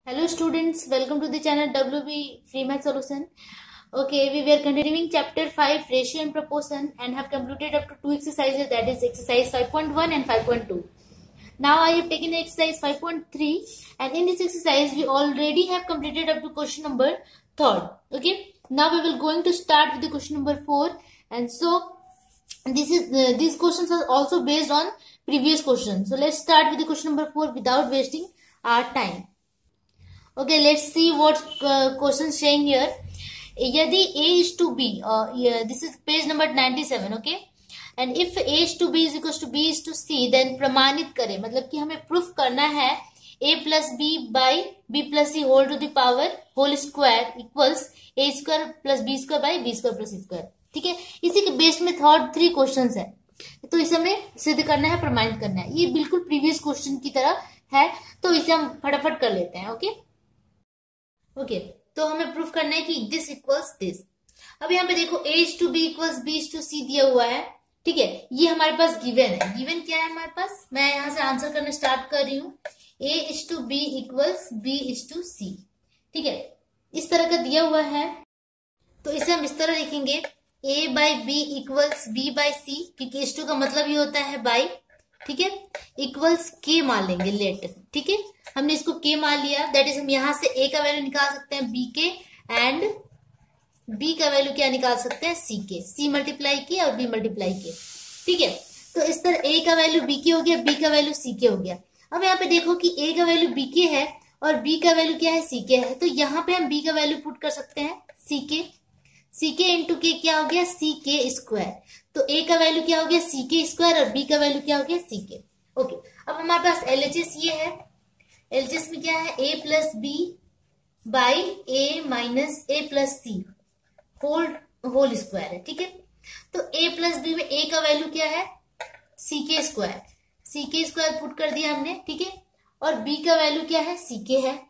Hello students, welcome to the channel WB Free Math Solution. Okay, we were continuing chapter 5 ratio and proportion and have completed up to 2 exercises, that is exercise 5.1 and 5.2. Now I have taken exercise 5.3 and in this exercise we already have completed up to question number 3rd. Okay, now we will going to start with the question number 4, and so these questions are also based on previous questions. So let's start with the question number 4 without wasting our time. Okay, let's see what question saying here. यदि a is to b, this is page number 97. Okay, and if a is to b is equals to b is to c, then प्रमाणित करें, मतलब कि हमें proof करना है a plus b by b plus c whole to the power whole square equals a square plus b square by b square plus c square. ठीक है, इसी के बेस में थर्ड 3 क्वेश्चंस है, तो इसे हमें सिद्ध करना है, प्रमाणित करना है. ये बिल्कुल प्रीवियस क्वेश्चन की तरह है, तो इसे हम फटाफट कर लेते हैं. ओके, तो हमें प्रूफ करना है कि दिस इक्वल्स दिस. अब यहाँ पे देखो a is to b equals b is to c दिया हुआ है. ठीक है, ये हमारे पास गिवन है. गिवन क्या है हमारे पास, मैं यहाँ से आंसर करना स्टार्ट कर रही हूँ. a is to b equals b is to c. ठीक है, इस तरह का दिया हुआ है, तो इसे हम इस तरह लिखेंगे a by b equals b by c, क्योंकि is to का मतलब ये होता है बाई. ठीक है, इक्वल्स के मान लेंगे लेट. ठीक है, हमने इसको के मान लिया, दैट इज हम यहां से a का वैल्यू निकाल सकते हैं b के, एंड b का वैल्यू क्या निकाल सकते हैं c के. c मल्टीप्लाई के और b मल्टीप्लाई के. ठीक है, तो इस तरह a का वैल्यू b के हो गया, b का वैल्यू c के हो गया. अब यहाँ पे देखो कि a का वैल्यू b के है और b का वैल्यू क्या है, c के है, तो यहाँ पे हम b का वैल्यू पुट कर सकते हैं c के इंटू के क्या हो गया, c के स्क्वायर. तो a का वैल्यू क्या हो गया, c के स्क्वायर, और b का वैल्यू क्या हो गया, c के. ओके, अब हमारे पास LHS ये है. LHS में क्या है, a plus b by a minus a plus c whole square है. ठीक है, तो a प्लस बी में a का वैल्यू क्या है, c के स्क्वायर पुट कर दिया हमने. ठीक है, और b का वैल्यू क्या है, c के है.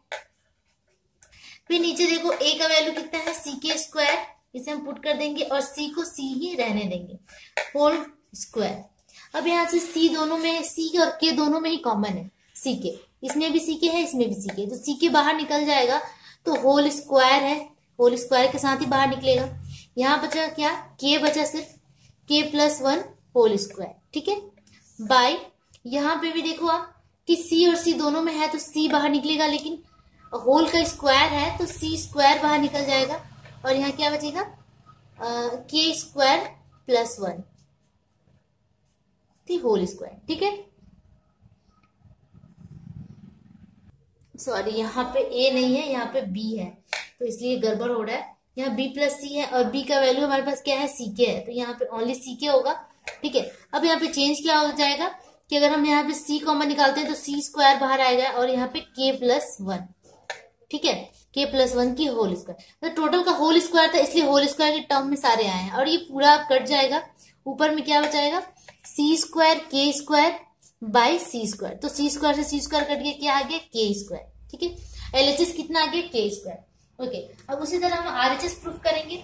फिर नीचे देखो a का वैल्यू कितना है, c के स्क्वायर, इसे हम पुट कर देंगे और c को c ही रहने देंगे, होल स्क्वायर. अब यहाँ से c दोनों में, c और k दोनों में ही कॉमन है, c के, इसमें भी c के है, इसमें भी c के, तो c के बाहर निकल जाएगा, तो होल स्क्वायर है, होल स्क्वायर के साथ ही बाहर निकलेगा. यहाँ बचा क्या, k बचा सिर्फ, k प्लस 1 होल स्क्वायर. ठीक है, बाय यहाँ पे भी देखो आप कि c और c दोनों में है, तो c बाहर निकलेगा, लेकिन होल का स्क्वायर है तो c स्क्वायर बाहर निकल जाएगा, और यहाँ क्या बचेगा, k square plus 1 whole square. ठीक है, सॉरी यहाँ पे a नहीं है, यहाँ पे b है, तो इसलिए गड़बड़ हो रहा है. यहाँ b प्लस c है और b का वैल्यू हमारे पास क्या है, c के है, तो यहाँ पे ओनली c के होगा. ठीक है, अब यहाँ पे चेंज क्या हो जाएगा कि अगर हम यहाँ पे c कॉमन निकालते हैं तो c स्क्वायर बाहर आएगा, और यहाँ पे k प्लस 1. ठीक है, k प्लस 1 की होल स्क्वायर, तो टोटल का होल स्क्वायर था, इसलिए होल स्क्वायर के टर्म में सारे आए हैं, और ये पूरा कट जाएगा. ऊपर में क्या बचाएगा, c square k square by c square, तो c स्क्वायर से c स्क्वायर कट गया, क्या आ गया, k स्क्वायर. ठीक है, LHS कितना आ गया, k स्क्वायर. ओके, अब उसी तरह हम RHS प्रूफ करेंगे.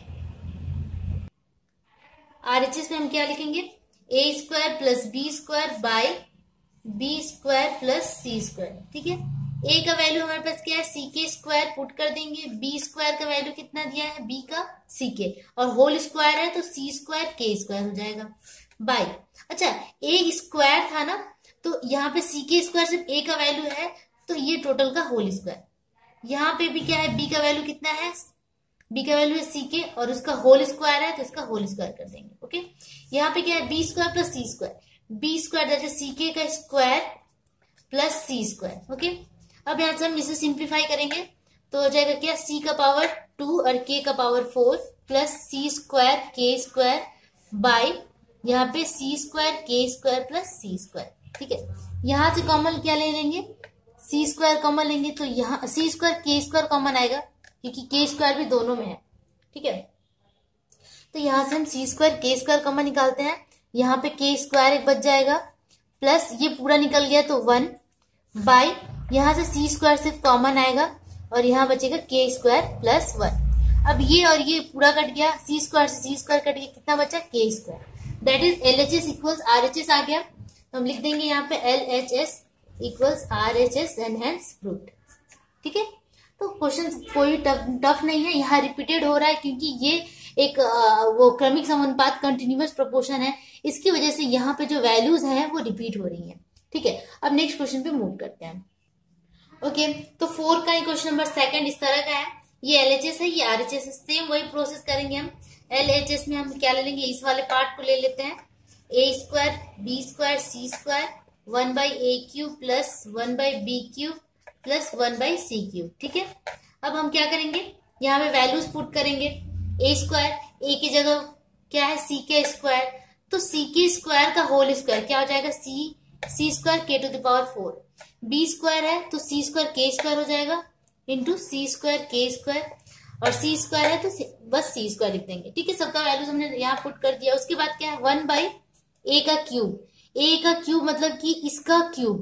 RHS में हम क्या लिखेंगे, a square plus b square by b square plus c square. ठीक है, a का वैल्यू हमारे पास क्या है, c के स्क्वायर पुट कर देंगे, b स्क्वायर का वैल्यू कितना दिया है, b का c के, और होल स्क्वायर है तो c स्क्वायर k स्क्वायर हो जाएगा बाई. अच्छा, a स्क्वायर था ना, तो यहाँ पे c के स्क्वायर सिर्फ a का वैल्यू है, तो ये टोटल का होल स्क्वायर. यहाँ पे भी क्या है, b का वैल्यू कितना है, b का वैल्यू है c के, और उसका होल स्क्वायर है, तो इसका होल स्क्वायर कर देंगे. ओके, यहाँ पे क्या है, b square plus c square, b square that is c k का square plus c square. Okay, अब यहाँ से हम इसे सिंप्लीफाई करेंगे, तो हो जाएगा क्या, c का पावर 2 और k का power 4 plus c square k square by यहाँ पे c square k square plus c square. ठीक है, यहाँ से कॉमन क्या ले लेंगे, c स्क्वायर कॉमन लेंगे, तो यहाँ c square k square common आएगा, क्योंकि k स्क्वायर भी दोनों में है. ठीक है, तो यहाँ से हम c square k square common निकालते हैं, यहाँ पे k स्क्वायर एक बच जाएगा, प्लस ये पूरा निकल गया तो 1 बाई यहाँ से c स्क्वायर सिर्फ कॉमन आएगा, और यहाँ बचेगा k स्क्वायर प्लस 1. अब ये और ये पूरा कट गया, c स्क्वायर से c स्क्वायर कट गया, कितना बचा, k square. That is LHS equals RHS आ गया, तो हम लिख देंगे यहाँ पे LHS equals RHS and hence proved. ठीक है, क्वेश्चन कोई टफ नहीं है, यहाँ रिपीटेड हो रहा है क्योंकि ये एक वो क्रमिक समानुपात कंटिन्यूअस प्रोपोर्शन है, इसकी वजह से यहाँ पे जो वैल्यूज हैं वो रिपीट हो रही हैं। ठीक है, अब नेक्स्ट क्वेश्चन पे मूव करते हैं। ओके, तो 4 का क्वेश्चन नंबर सेकंड इस तरह का है, ये LHS है, ये RHS है, सेम वही प्रोसेस करेंगे हम। LHS में हम क्या ले लेंगे, इस वाले पार्ट को ले लेते हैं, a square b square c square 1/a³ plus 1/b³ plus 1/c³। ठीक है, अब हम क्या करेंगे, यहाँ पे वैल्यूज पुट करेंगे। a स्क्वायर, a की जगह क्या है c के स्क्वायर, तो c के स्क्वायर का होल स्क्वायर क्या हो जाएगा, c square k to the power 4। b square है तो c स्क्वायर k स्क्वायर हो जाएगा into c square k square, और c स्क्वायर है तो बस c स्क्वायर लिख देंगे। ठीक है, सबका वैल्यूज हमने यहाँ पुट कर दिया। उसके बाद क्या है, 1/a का क्यूब, a का क्यूब मतलब कि इसका क्यूब,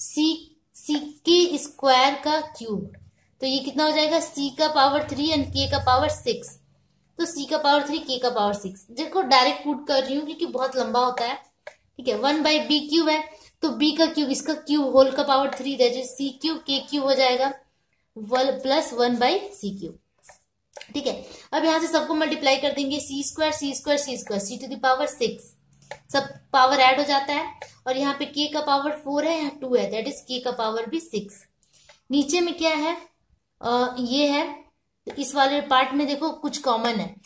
c के स्क्वायर का क्यूब, तो ये कितना हो जाएगा, c का पावर 3 एंड k का पावर 6, तो c का पावर 3 k का पावर 6। देखो डायरेक्ट पुट कर रही हूँ क्योंकि बहुत लंबा होता है। ठीक है, 1/b³ है तो b का क्यूब, इसका क्यूब होल का power 3, that is c³ k³ हो जाएगा प्लस 1/c³। ठीक है, अब यहां से सबको मल्टीप्लाई कर देंगे, c square c square c square c to the power 6, सब पावर ऐड हो जाता है, और यहाँ पे k का पावर 4 है, यहाँ 2 है, दैट इज k का पावर भी 6। नीचे में क्या है, ये है, तो इस वाले पार्ट में देखो कुछ कॉमन है,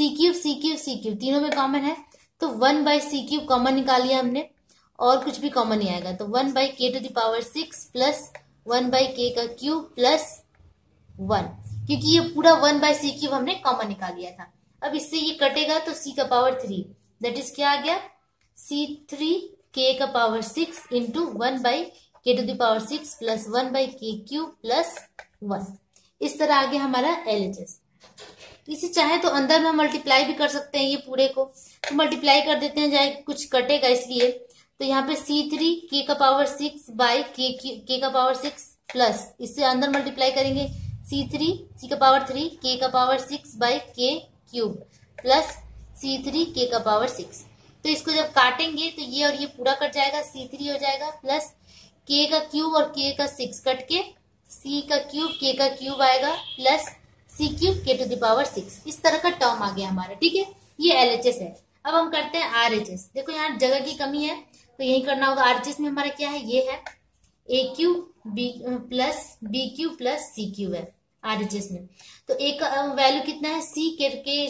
c³ तीनों में कॉमन है, तो 1/c³ कॉमन निकाल लिया हमने, और कुछ भी कॉमन नहीं आएगा, तो 1/k to the power 6 plus 1/k का क्यूब प्लस 1, क्योंकि ये पूरा 1/c³ हमने कॉमन निकाल लिया था। अब इससे ये कटेगा तो c का पावर 3, दैट इज क्या आ गया, c3k का power 6 into 1/k to the power 6 plus 1/k³ plus 1। इस तरह आ गया हमारा LHS। इसे चाहे तो अंदर में मल्टीप्लाई भी कर सकते हैं, ये पूरे को तो मल्टीप्लाई कर देते हैं, चाहे कुछ कटेगा इसलिए, तो यहाँ पे c3k का पावर 6 बाई k का पावर 6 प्लस, इससे अंदर मल्टीप्लाई करेंगे, c का पावर 3 k का power 6 by k³ plus c3k का पावर 6। तो इसको जब काटेंगे तो ये और ये पूरा कट जाएगा, c3 हो जाएगा प्लस k का क्यूब और k का 6 कट के c का क्यूब k का क्यूब आएगा plus c³ k to the power 6। इस तरह का टर्म आ गया हमारा। ठीक है, ये LHS है। अब हम करते हैं RHS। देखो यहाँ जगह की कमी है तो यही करना होगा। RHS में हमारा क्या है, ये है a³ b plus b³ plus c³ है RHS में। तो a का वैल्यू कितना है, c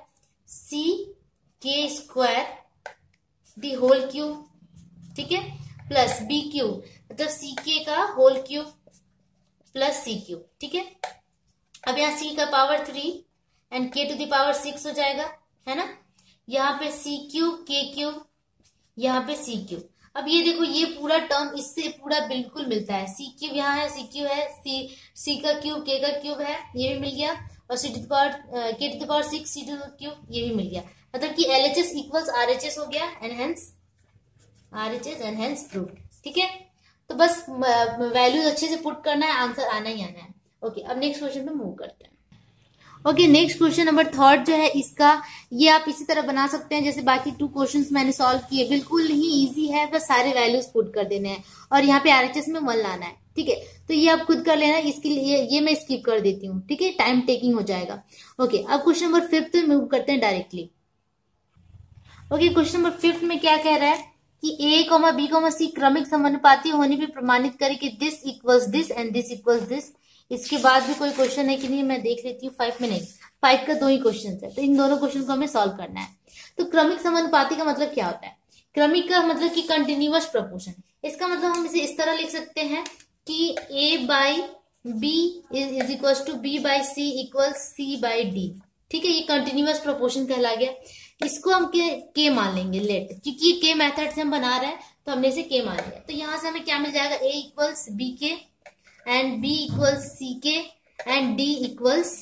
k square the whole cube, ठीक है, प्लस b³ मतलब ck का होल क्यूब प्लस c³। ठीक है, अब यहाँ c का power 3 and k to the power 6 हो जाएगा, है ना, यहाँ पे c³ k³, यहाँ पे c³। अब ये देखो ये पूरा टर्म इससे पूरा बिल्कुल मिलता है, c³ यहाँ है, c³ है, c का क्यूब k का क्यूब है, ये भी मिल गया, और k to the power 6 c to the cube, ये भी मिल गया। मतलब कि LHS इक्वल्स RHS हो गया and hence RHS and hence proved. ठीक है, तो बस वैल्यूज अच्छे से पुट करना है, आंसर आना ही आना है। ओके, अब नेक्स्ट क्वेश्चन पे मूव करते हैं। Okay, next question number third जो है इसका, ये आप इसी तरह बना सकते हैं जैसे बाकी 2 क्वेश्चंस मैंने सॉल्व किए, बिल्कुल ही इजी है, बस सारे वैल्यूज पुट कर देने हैं और यहाँ पे RHS में 1 लाना है। ठीक है, तो ये आप खुद कर लेना, इसके लिए ये मैं स्किप कर देती हूँ। ठीक है, टाइम टेकिंग हो जाएगा। ओके, अब क्वेश्चन नंबर 5 मूव करते हैं डायरेक्टली। ओके, क्वेश्चन नंबर 5 में क्या कह रहा है कि a, b, c क्रमिक समानुपाती होने पे प्रमाणित करे कि this equals this and this equals this. इसके बाद भी कोई क्वेश्चन है कि नहीं, मैं देख लेती हूँ। 5 में नहीं, 5 का 2 ही क्वेश्चन है, तो इन दोनों क्वेश्चन को हमें सॉल्व करना है। तो क्रमिक समानुपाती का मतलब क्या होता है, क्रमिक का मतलब कि कंटिन्यूअस प्रोपोर्शन। इसका मतलब हम इसे इस तरह लिख सकते हैं कि a by b is equal to b by c equal c by d। ठीक है, ये कंटिन्यूअस प्रोपोर्शन कहला गया। इसको हम के मान लेंगे, लेट, क्योंकि ये के मेथड से हम बना रहे हैं तो हमने इसे के मान लिया। तो यहां से हमें क्या मिल जाएगा, a equals b k and b equals c k and d equals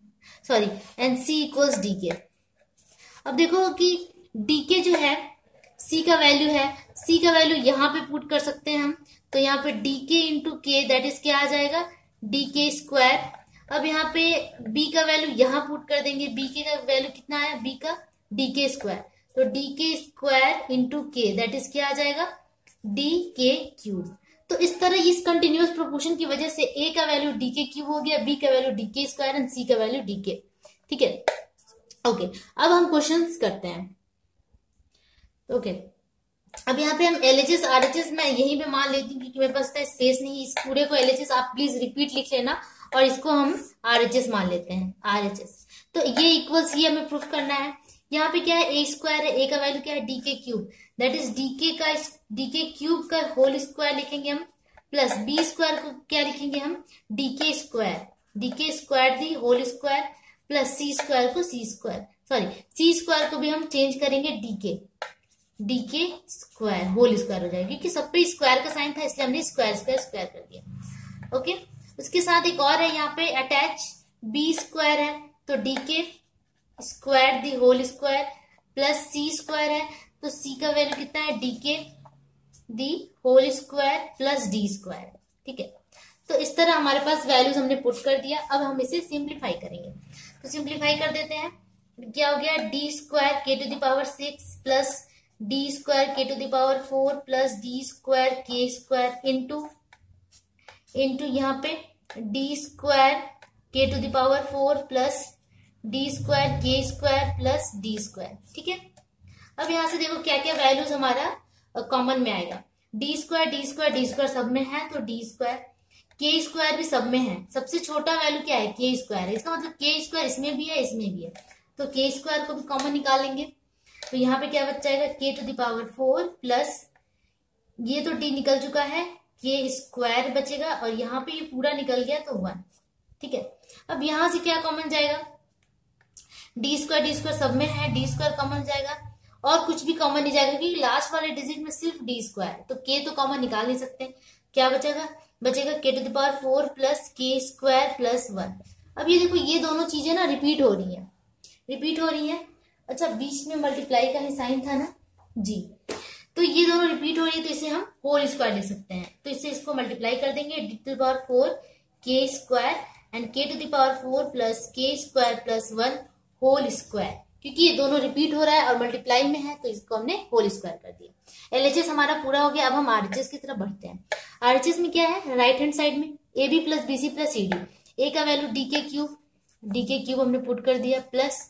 and c equals d k. अब देखो कि d के जो है c का वैल्यू है, c का वैल्यू यहाँ पे पुट कर सकते हैं हम, तो यहाँ पे डी के इंटू के दैट इज क्या आ जाएगा, डी के स्क्वायर। अब यहाँ पे b का वैल्यू यहाँ पुट कर देंगे, b के का वैल्यू कितना है, b का डी के स्क्वायर, तो डी के square into k that is क्या आ जाएगा, डी के क्यूब। तो इस तरह इस कंटिन्यूअस प्रोपोर्शन की वजह से a का वैल्यू डी के क्यूब हो गया, b का वैल्यू डी के स्क्वायर एंड c का वैल्यू डी के। ठीक है, ओके। अब हम क्वेश्चंस करते हैं। ओके, अब यहाँ पे हम एलएचएस आरएचएस मैं यहीं पे मान लेती हूँ क्योंकि मेरे पास इतना स्पेस नहीं। इस पूरे को एलएचएस आप प्लीज रिपीट लिख लेना और इसको हम आरएचएस मान लेते हैं, आरएचएस। तो ये इक्वल्स ये हमें प्रूफ करना है। यहाँ पे क्या है, ए स्क्वायर है, ए का वैल्यू क्या है D k cube, that is d k cube का होल स्क्वायर लिखेंगे हम, प्लस बी स्क्वायर को क्या लिखेंगे हम, डी के square the whole square, plus C square को सी स्क्वायर को भी हम चेंज करेंगे डी के स्क्वायर होल स्क्वायर हो जाएगा, क्योंकि सब पे स्क्वायर का साइन था इसलिए हमने स्क्वायर कर दिया। ओके, उसके साथ एक और है यहाँ पे अटैच, बी स्क्वायर है तो डी के square the whole square, plus C square है तो सी का वैल्यू कितना है डी के the whole square plus D square. ठीक है, तो इस तरह हमारे पास वैल्यूज हमने पुट कर दिया। अब हम इसे सिंप्लीफाई करेंगे, तो सिंप्लीफाई कर देते हैं। क्या हो गया, d square k to the power 6 plus D square k to the power 4 plus D square k square into यहाँ पे d square k to the power 4 plus D square k square plus D square. ठीक है, अब यहाँ से देखो क्या क्या वैल्यूज हमारा कॉमन में आएगा, डी स्क्वायर सब में है तो डी स्क्वायर, के स्क्वायर भी सब में है, सबसे छोटा वैल्यू क्या है के स्क्वायर है, इसका मतलब के स्क्वायर इसमें भी है इसमें भी है, तो के स्क्वायर को भी कॉमन निकालेंगे। तो यहाँ पे क्या बच जाएगा k to the power 4 plus ये तो डी निकल चुका है, के स्क्वायर बचेगा और यहाँ पे ये पूरा निकल गया तो 1। ठीक है, अब यहाँ से क्या कॉमन जाएगा, डी स्क्वायर सब में है, डी स्क्वायर कॉमन जाएगा और कुछ भी कॉमन नहीं जाएगा क्योंकि लास्ट वाले डिजिट में सिर्फ डी स्क्वायर, तो के तो कॉमन निकाल नहीं सकते। क्या बचेगा k to the power 4 plus k square plus 1। अब ये देखो ये दोनों चीजें ना रिपीट हो रही है। अच्छा, बीच में मल्टीप्लाई का ही साइन था ना जी, तो ये दोनों रिपीट हो रही है तो इसे हम होल स्क्वायर लिख सकते हैं। तो इससे इसको मल्टीप्लाई कर देंगे, D to the power 4 k square and k to the power 4 plus k square plus 1 whole square, क्योंकि ये दोनों रिपीट हो रहा है और मल्टीप्लाई में है तो इसको हमने होल स्क्वायर कर दिया। एलएचएस हमारा पूरा हो गया। अब हम आरएचएस की तरफ बढ़ते हैं। आरएचएस में क्या है, राइट हैंड साइड में a b plus b c plus c d, a का वैल्यू डी के क्यूब हमने पुट कर दिया प्लस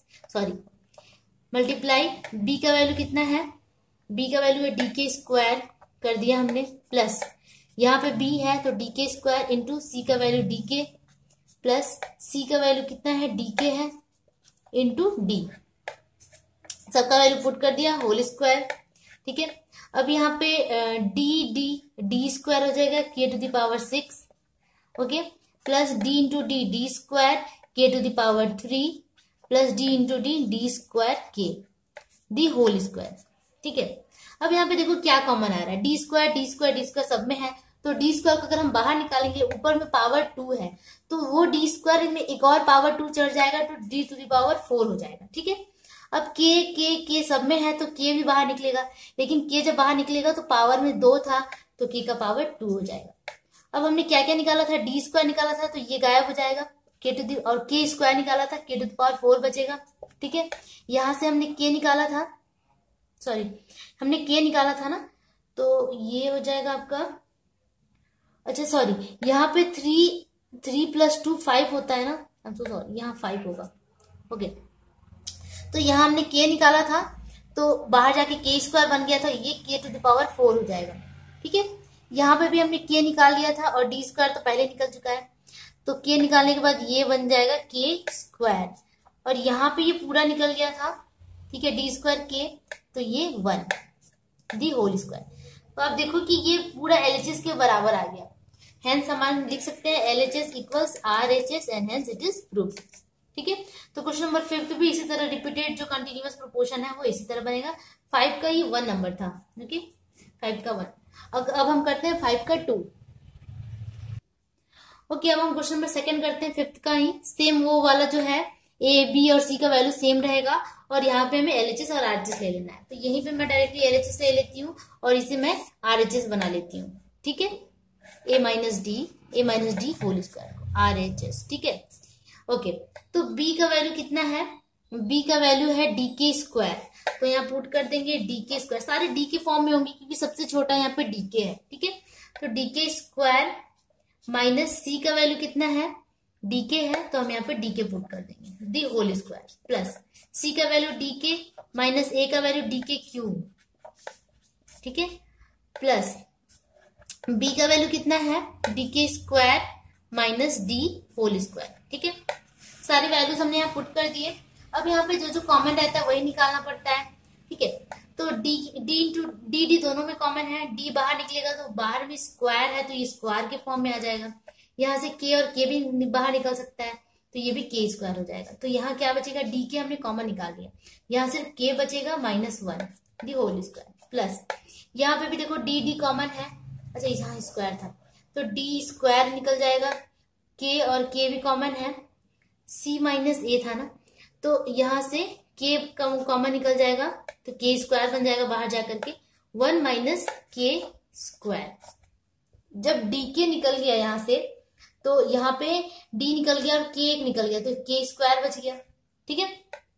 मल्टीप्लाई बी का वैल्यू कितना है, बी का वैल्यू है डी के स्क्वायर कर दिया हमने, प्लस यहाँ पे बी है तो डी के स्क्वायर इंटू सी का value d k plus c का वैल्यू कितना है डी के है इंटू डी, सबका वैल्यू पुट कर दिया होल स्क्वायर। ठीक है, अब यहाँ पे डी स्क्वायर हो जाएगा k to the power 6, okay, plus d into d square k to the power 3 plus d into d square k the whole square. ठीक है, अब यहाँ पे देखो क्या कॉमन आ रहा है, डी स्क्वायर सब में है तो डी स्क्वायर को अगर हम बाहर निकालेंगे ऊपर में पावर 2 है तो वो डी स्क्वायर में एक और पावर 2 चढ़ जाएगा तो डी टू द पावर 4 हो जाएगा। ठीक है, अब के सब में है तो के भी बाहर निकलेगा, लेकिन के जब बाहर निकलेगा तो पावर में 2 था तो के का पावर 2 हो जाएगा। अब हमने क्या क्या निकाला था, डी स्क्वायर निकाला था तो ये गायब हो जाएगा, के टू दी और के स्क्वायर निकाला था के टू द पावर 4 बचेगा। ठीक है, यहां से हमने के निकाला था, ना, तो ये हो जाएगा आपका, अच्छा यहाँ पे 3 प्लस 2 5 होता है ना, I'm so sorry, यहाँ 5 होगा। ओके, तो यहाँ हमने के निकाला था तो बाहर जाके के स्क्वायर बन गया था, ये के टू द पावर 4 हो जाएगा। ठीक है, यहाँ पे भी हमने के निकाल लिया था और डी स्क्वायर तो पहले निकल चुका है, तो के निकालने के बाद ये बन जाएगा के स्क्वायर और यहाँ पे ये पूरा निकल गया था। ठीक है, डी स्क्वायर के तो ये 1 दी होल स्क्वायर। तो आप देखो कि ये पूरा एलएचएस के बराबर आ गया, हेंस हम लिख सकते हैं LHS equals RHS and hence it is proof. ठीक है, तो क्वेश्चन नंबर 5 भी इसी तरह रिपीटेड जो कंटिन्यूअस प्रोपोर्शन है वो इसी तरह बनेगा। 5 का ही 1 नंबर था, ओके, 5 का 1। अब हम करते हैं 5 का 2। ओके, अब हम क्वेश्चन नंबर 2 करते हैं 5 का ही, सेम वो वाला जो है ए बी और सी का वैल्यू सेम रहेगा और यहाँ पे हमें एलएचएस और आरएचएस ले लेना है। तो यहीं पे मैं डायरेक्टली एलएचएस ले लेती हूँ और इसे मैं आरएचएस बना लेती हूँ। ठीक है, a minus d whole square RHS. ठीक है, ओके, तो b का वैल्यू कितना है, b का वैल्यू है डी के स्क्वायर, तो यहाँ पुट कर देंगे डी के स्क्वायर, सारे डी के फॉर्म में होंगे क्योंकि सबसे छोटा यहाँ पे डी के है। ठीक है, तो डी के स्क्वायर माइनस सी का वैल्यू कितना है, डी के है, तो हम यहाँ पे डी के पुट कर देंगे, the whole square, plus c का value d k minus a का वैल्यू डी के क्यूब, ठीक है, प्लस बी का वैल्यू कितना है, डी के square minus d whole square, ठीक है। सारी वैल्यूज हमने यहाँ पुट कर दिए। अब यहाँ पे जो जो कॉमन रहता है वही निकालना पड़ता है, ठीक है। तो डी इंटू डी दोनों में कॉमन है, डी बाहर निकलेगा तो बाहर भी स्क्वायर है तो ये स्क्वायर के फॉर्म में आ जाएगा। यहाँ से के और के भी बाहर निकल सकता है तो ये भी के स्क्वायर हो जाएगा। तो यहाँ क्या बचेगा, डी के हमने कॉमन निकाल लिया, यहाँ सिर्फ के बचेगा -1 डी होल स्क्वायर, प्लस यहाँ पे भी देखो डी कॉमन है, अच्छा यहाँ स्क्वायर था तो डी स्क्वायर निकल जाएगा, के और के भी कॉमन है, सी माइनस ए था ना तो यहाँ से के कॉमन निकल जाएगा तो के स्क्वायर बन जाएगा बाहर जाकर के 1 माइनस के स्क्वायर। जब डी के निकल गया यहाँ से तो यहाँ पे डी निकल गया और के एक निकल गया तो के स्क्वायर बच गया, ठीक है,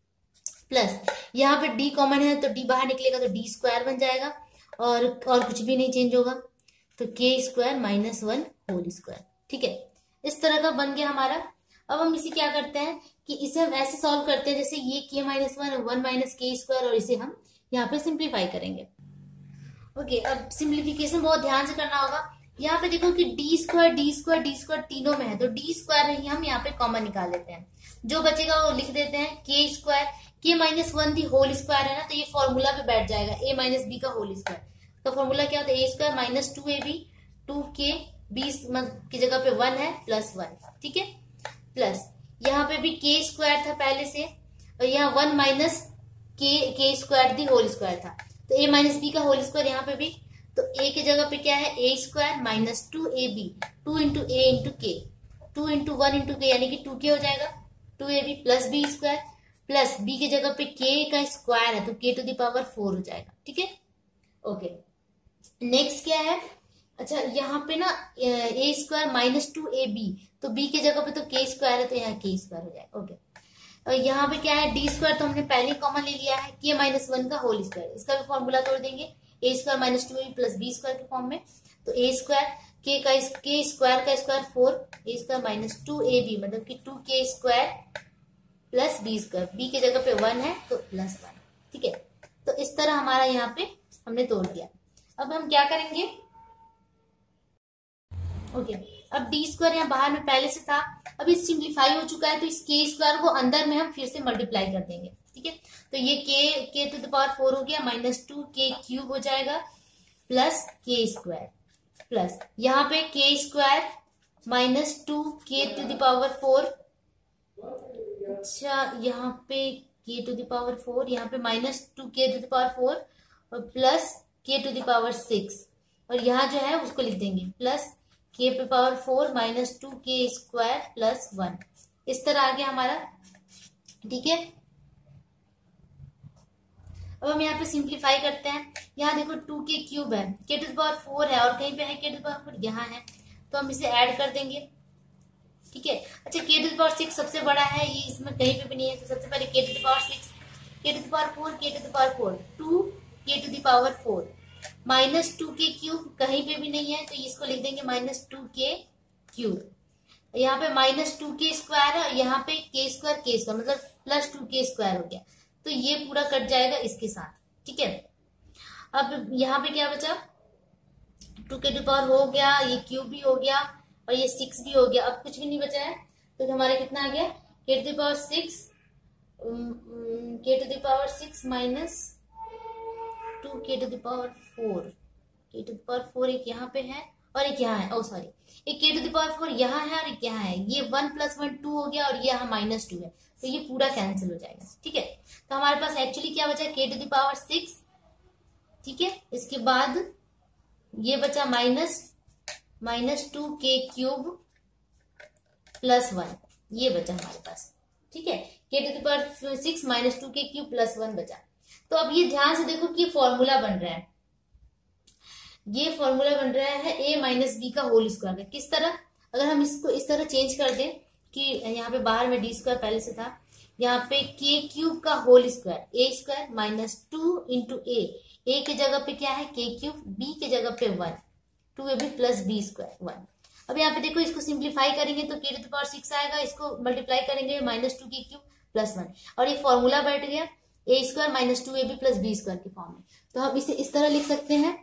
प्लस यहाँ पे डी कॉमन है तो डी बाहर निकलेगा तो डी स्क्वायर बन जाएगा और कुछ भी नहीं चेंज होगा तो के स्क्वायर -1 होल स्क्वायर, ठीक है। इस तरह का बन गया हमारा। अब हम इसे क्या करते हैं कि इसे हम ऐसे सॉल्व करते हैं जैसे ये के -1 1 माइनस के स्क्वायर और इसे हम यहाँ पे सिंप्लीफाई करेंगे। ओके, अब सिंप्लीफिकेशन बहुत ध्यान से करना होगा। यहाँ पे देखो कि डी स्क्वायर तीनों में है तो डी स्क्वायर ही हम यहाँ पे कॉमन निकाल लेते हैं, जो बचेगा वो लिख देते हैं के स्क्वायर, के -1 दी होल स्क्वायर है ना तो ये फॉर्मूला पे बैठ जाएगा, ए माइनस बी का होल स्क्वायर का फॉर्मूला क्या होता है, a square minus 2ab 2k B की जगह पे 1 है +1, ठीक है, प्लस यहाँ पे भी के स्क्वायर था पहले से और यहाँ 1 माइनस के स्क्वायर दी होल स्क्वायर था तो ए माइनस बी का होल स्क्वायर यहाँ पे भी, तो ए की जगह पे क्या है a square minus 2ab 2 into a into k 2 into 1 into के यानी कि 2k हो जाएगा 2ab plus b square plus b की जगह पे के का स्क्वायर है तो k टू द पावर 4 हो जाएगा, ठीक है। ओके, नेक्स्ट क्या है, अच्छा यहाँ पे ना ए स्क्वायर -2ab तो b की जगह पे तो के स्क्वायर है तो यहाँ के स्क्वायर हो जाएगा। ओके, और यहाँ पे क्या है डी स्क्वायर तो हमने पहले कॉमन ले लिया है के -1 का होल स्क्वायर, इसका भी फॉर्मूला तोड़ देंगे a square -2ab plus b square के फॉर्म में, तो ए स्क्वायर के स्क्वायर का स्क्वायर 4 ए स्क्वायर -2ab मतलब कि 2k square plus b square, b की जगह पे 1 है तो +1, ठीक है। तो इस तरह हमारा यहाँ पे हमने तोड़ दिया। अब हम क्या करेंगे, ओके, अब डी स्क्वायर यहाँ बाहर में पहले से था, अब ये सिंप्लीफाई हो चुका है तो इस के स्क्वायर को अंदर में हम फिर से मल्टीप्लाई कर देंगे, ठीक है। तो ये के टू द पावर 4 हो गया -2k क्यूब हो जाएगा प्लस के स्क्वायर प्लस यहाँ पे के square -2k to the power 4, अच्छा यहाँ पे के टू द पावर 4 यहाँ पे -2k टू द पावर 4 और प्लस के टू द पावर 6 और यहाँ जो है उसको लिख देंगे प्लस के पे पावर 4 -2k स्क्वायर प्लस 1, इस तरह आ गया हमारा, ठीक है। अब हम यहाँ पे सिंप्लीफाई करते हैं, यहाँ देखो 2k क्यूब है, के टू द पावर 4 है और कहीं पे है के टू द पावर 4 यहाँ है तो हम इसे ऐड कर देंगे, ठीक है। अच्छा के टू द पावर 6 सबसे बड़ा है, ये इसमें कहीं पे भी नहीं है तो सबसे पहले के to the power 6 k to the power 4 k to the power 4 2 के to the power 4 -2k cube कहीं पे भी नहीं है तो इसको लिख देंगे -2k क्यूब, यहाँ पे -2k स्क्वायर है, यहाँ पे के स्क्वायर मतलब +2k स्क्वायर हो गया तो ये पूरा कट जाएगा इसके साथ, ठीक है। अब यहाँ पे क्या बचा, 2k टू पावर हो गया, ये क्यूब भी हो गया और ये 6 भी हो गया, अब कुछ भी नहीं बचा है तो हमारा कितना आ गया के to the power 6 k to the power 6 minus 2k to the power 4 k to the power 4 एक यहाँ पे है और एक यहाँ है, ओ सॉरी एक के टू द पावर 4 यहाँ है और एक यहाँ है, ये 1 + 1 2 हो गया और ये यहाँ -2 है तो ये पूरा कैंसिल हो जाएगा, ठीक है। तो हमारे पास एक्चुअली क्या बचा के टू द पावर 6, ठीक है, इसके बाद ये बचा -2k क्यूब प्लस 1, ये बचा हमारे पास, ठीक है, k to the power 6 -2k cube plus 1 बचा। तो अब ये ध्यान से देखो कि फॉर्मूला बन रहा है, ये फॉर्मूला बन रहा है a माइनस बी का होल स्क्वायर का। किस तरह, अगर हम इसको इस तरह चेंज कर दें कि यहाँ पे बाहर में डी स्क्वायर पहले से था, यहाँ पे के क्यूब का whole square a square -2 into a की जगह पे क्या है के क्यूब, बी की जगह पे 1, 2ab प्लस बी स्क्वायर 1। अब यहाँ पे देखो इसको सिंप्लीफाई करेंगे तो k टू द पावर 6 आएगा, इसको मल्टीप्लाई करेंगे -2k³ प्लस 1 और एक फॉर्मूला बैठ गया a स्क्वायर minus 2ab plus b square के फॉर्म में। तो हम इसे इस तरह लिख सकते हैं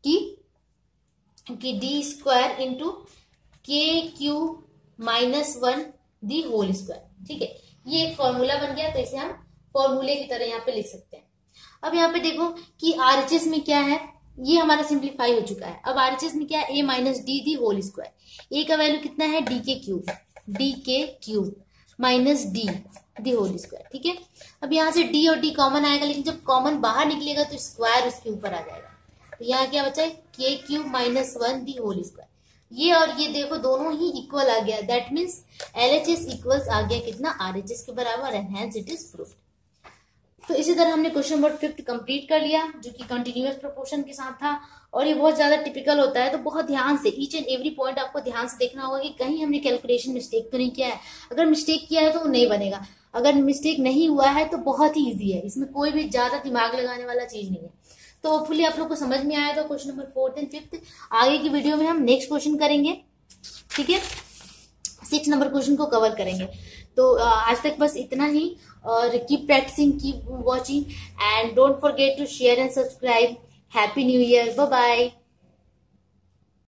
कि d square into k³ minus 1 the whole square. ठीक है, ये एक फॉर्मूला बन गया, तो इसे हम फॉर्मूले की तरह यहाँ पे लिख सकते हैं। अब यहाँ पे देखो कि RHS में क्या है, ये हमारा सिंप्लीफाई हो चुका है। अब RHS में क्या है, a minus d the whole square. a का वैल्यू कितना है, d⁻³ minus d the whole square. ठीक है, अब यहाँ से d और d कॉमन आएगा, लेकिन जब कॉमन बाहर निकलेगा तो स्क्वायर उसके ऊपर आ जाएगा। तो यहाँ क्या बचा है, k³ minus 1 the whole square. ये और ये देखो दोनों ही इक्वल आ गया, दैट मीन्स LHS इक्वल्स आ गया कितना, RHS के बराबर, and hence it is proofed. तो इसी तरह हमने क्वेश्चन नंबर 5 कंप्लीट कर लिया, जो कि कंटिन्यूअस प्रोपोर्शन के साथ था, और ये बहुत ज्यादा टिपिकल होता है। तो बहुत ध्यान से ईच एंड एवरी पॉइंट आपको ध्यान से देखना होगा कि कहीं हमने कैलकुलेशन मिस्टेक तो नहीं किया है। अगर मिस्टेक किया है तो वो नहीं बनेगा, अगर मिस्टेक नहीं हुआ है तो बहुत ही ईजी है, इसमें कोई भी ज्यादा दिमाग लगाने वाला चीज नहीं है। तो होपफुली आप लोग को समझ में आया तो क्वेश्चन नंबर 4 एंड 5। आगे की वीडियो में हम नेक्स्ट क्वेश्चन करेंगे। ठीक है, 6 नंबर क्वेश्चन को कवर करेंगे। तो आज तक बस इतना ही, और keep practising, keep watching, and don't forget to share and subscribe. Happy new year, bye bye.